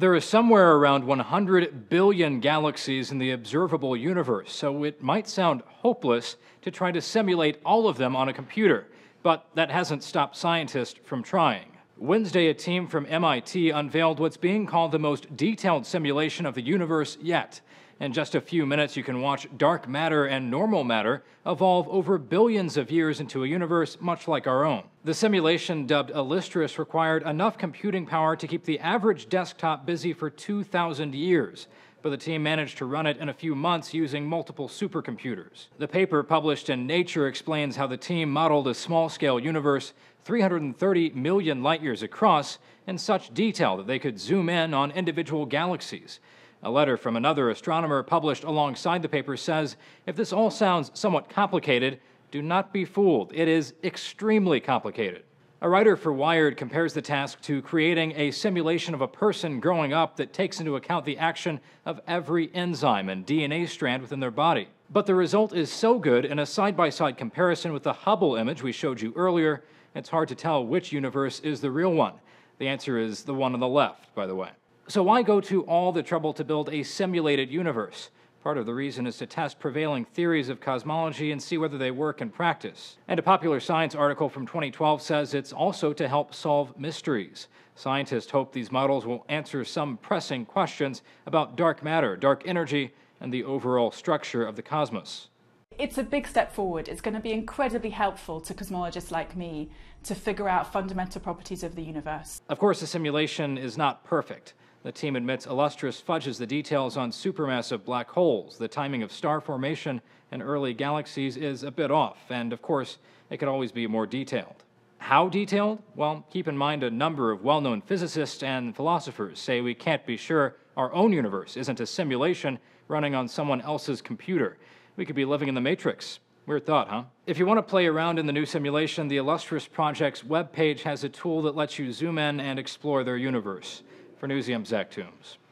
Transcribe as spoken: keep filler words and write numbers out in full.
There is somewhere around one hundred billion galaxies in the observable universe, so it might sound hopeless to try to simulate all of them on a computer, but that hasn't stopped scientists from trying. Wednesday, a team from M I T unveiled what's being called the most detailed simulation of the universe yet. In just a few minutes, you can watch dark matter and normal matter evolve over billions of years into a universe much like our own. The simulation, dubbed ILLUSTRIS, required enough computing power to keep the average desktop busy for two thousand years, but the team managed to run it in a few months using multiple supercomputers. The paper, published in Nature, explains how the team modeled a small-scale universe three hundred thirty million light-years across in such detail that they could zoom in on individual galaxies. A letter from another astronomer published alongside the paper says, if this all sounds somewhat complicated, do not be fooled. It is extremely complicated. A writer for Wired compares the task to creating a simulation of a person growing up that takes into account the action of every enzyme and D N A strand within their body. But the result is so good, in a side-by-side comparison with the Hubble image we showed you earlier, it's hard to tell which universe is the real one. The answer is the one on the left, by the way. So why go to all the trouble to build a simulated universe? Part of the reason is to test prevailing theories of cosmology and see whether they work in practice. And a Popular Science article from twenty twelve says it's also to help solve mysteries. Scientists hope these models will answer some pressing questions about dark matter, dark energy, and the overall structure of the cosmos. It's a big step forward. It's going to be incredibly helpful to cosmologists like me to figure out fundamental properties of the universe. Of course, the simulation is not perfect. The team admits ILLUSTRIS fudges the details on supermassive black holes. The timing of star formation in early galaxies is a bit off, and of course, it could always be more detailed. How detailed? Well, keep in mind a number of well-known physicists and philosophers say we can't be sure our own universe isn't a simulation running on someone else's computer. We could be living in the Matrix. Weird thought, huh? If you want to play around in the new simulation, the ILLUSTRIS project's webpage has a tool that lets you zoom in and explore their universe. For Newsy, I'm Zach Toombs.